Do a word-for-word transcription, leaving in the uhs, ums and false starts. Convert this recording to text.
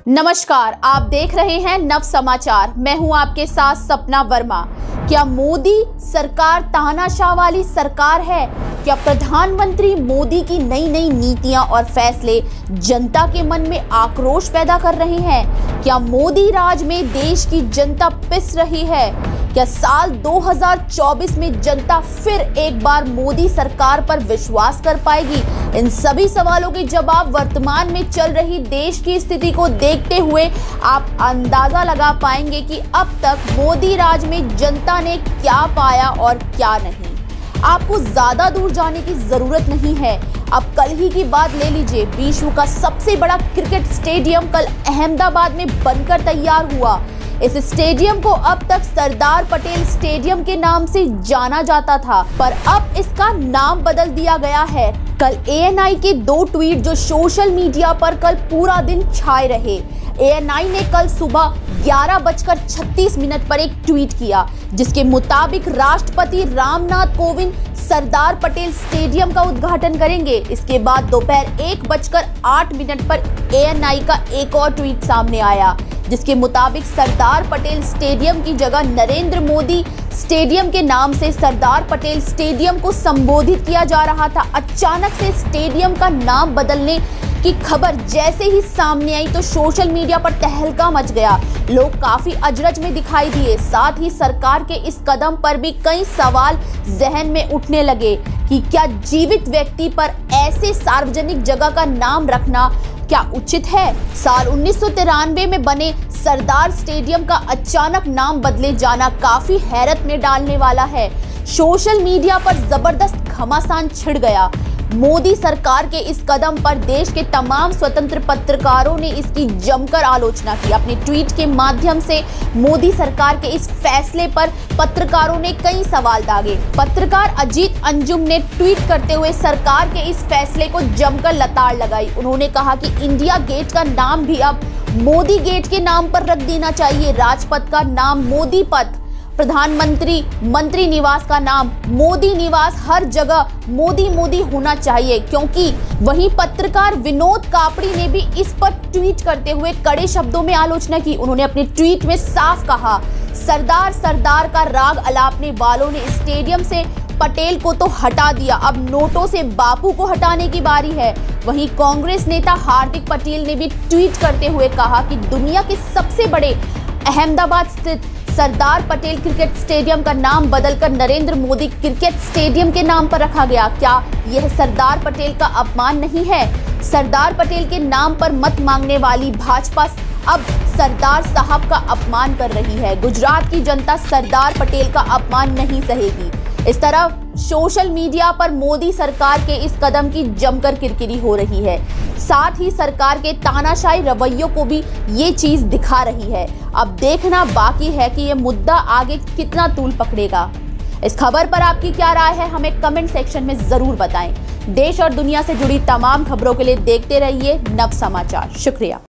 नमस्कार, आप देख रहे हैं नव समाचार। मैं हूं आपके साथ सपना वर्मा। क्या मोदी सरकार तानाशाह वाली सरकार है? क्या प्रधानमंत्री मोदी की नई नई नीतियां और फैसले जनता के मन में आक्रोश पैदा कर रहे हैं? क्या मोदी राज में देश की जनता पिस रही है? क्या साल दो हज़ार चौबीस में जनता फिर एक बार मोदी सरकार पर विश्वास कर पाएगी? इन सभी सवालों के जवाब वर्तमान में चल रही देश की स्थिति को देखते हुए आप अंदाजा लगा पाएंगे कि अब तक मोदी राज में जनता ने क्या पाया और क्या नहीं। आपको ज्यादा दूर जाने की जरूरत नहीं है। अब कल ही की बात ले लीजिए। विश्व का सबसे बड़ा क्रिकेट स्टेडियम कल अहमदाबाद में बनकर तैयार हुआ। इस स्टेडियम को अब तक सरदार पटेल स्टेडियम के नाम से जाना जाता था, पर अब इसका नाम बदल दिया गया है। कल ए एन आई के दो ट्वीट जो सोशल मीडिया पर कल पूरा दिन छाए रहे। ए एन आई ने कल सुबह ग्यारह बजकर छत्तीस मिनट पर एक ट्वीट किया, जिसके मुताबिक राष्ट्रपति रामनाथ कोविंद सरदार पटेल स्टेडियम का उद्घाटन करेंगे। इसके बाद दोपहर एक बजकर आठ मिनट पर ए एन आई का एक और ट्वीट सामने आया, जिसके मुताबिक सरदार पटेल स्टेडियम की जगह नरेंद्र मोदी स्टेडियम के नाम से सरदार पटेल स्टेडियम को संबोधित किया जा रहा था। अचानक से स्टेडियम का नाम बदलने की खबर जैसे ही सामने आई तो सोशल मीडिया पर तहलका मच गया। लोग काफी अजरज में दिखाई दिए। साथ ही सरकार के इस कदम पर भी कई सवाल जहन में उठने लगे कि क्या जीवित व्यक्ति पर ऐसे सार्वजनिक जगह का नाम रखना क्या उचित है? साल उन्नीस सौ तिरानवे में बने सरदार स्टेडियम का अचानक नाम बदले जाना काफी हैरत में डालने वाला है। सोशल मीडिया पर जबरदस्त घमासान छिड़ गया। मोदी सरकार के इस कदम पर देश के तमाम स्वतंत्र पत्रकारों ने इसकी जमकर आलोचना की। अपने ट्वीट के माध्यम से मोदी सरकार के इस फैसले पर पत्रकारों ने कई सवाल दागे। पत्रकार अजीत अंजुम ने ट्वीट करते हुए सरकार के इस फैसले को जमकर लताड़ लगाई। उन्होंने कहा कि इंडिया गेट का नाम भी अब मोदी गेट के नाम पर रख देना चाहिए। राजपथ का नाम मोदी पथ, प्रधानमंत्री मंत्री निवास का नाम मोदी निवास, हर जगह मोदी मोदी होना चाहिए। क्योंकि वहीं पत्रकार विनोद कापड़ी ने भी इस पर ट्वीट करते हुए कड़े शब्दों में आलोचना की। उन्होंने अपने ट्वीट में साफ कहा, सरदार सरदार का राग अलापने वालों ने स्टेडियम से पटेल को तो हटा दिया, अब नोटों से बापू को हटाने की बारी है। वहीं कांग्रेस नेता हार्दिक पटेल ने भी ट्वीट करते हुए कहा कि दुनिया के सबसे बड़े अहमदाबाद स्थित सरदार पटेल क्रिकेट स्टेडियम का नाम बदलकर नरेंद्र मोदी क्रिकेट स्टेडियम के नाम पर रखा गया। क्या यह सरदार पटेल का अपमान नहीं है? सरदार पटेल के नाम पर मत मांगने वाली भाजपा अब सरदार साहब का अपमान कर रही है। गुजरात की जनता सरदार पटेल का अपमान नहीं सहेगी। इस तरह सोशल मीडिया पर मोदी सरकार के इस कदम की जमकर किरकिरी हो रही है। साथ ही सरकार के तानाशाही रवैयों को भी ये चीज दिखा रही है। अब देखना बाकी है कि ये मुद्दा आगे कितना तूल पकड़ेगा। इस खबर पर आपकी क्या राय है, हमें कमेंट सेक्शन में जरूर बताएं। देश और दुनिया से जुड़ी तमाम खबरों के लिए देखते रहिए नव समाचार। शुक्रिया।